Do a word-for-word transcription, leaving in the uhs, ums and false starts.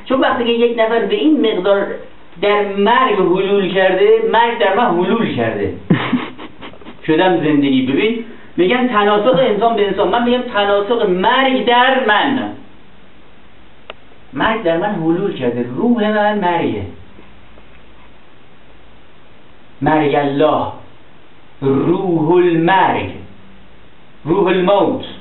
چون وقتی که یک نفر به این مقدار در مرگ حلول کرده، مرگ در من حلول کرده شدم زندگی. ببین میگن تناسق انسان به انسان، من میگم تناسق مرگ در من، مرگ در من حلول کرده، روح من مرگه. مرگ-الله، روح المرگ، روح الموت.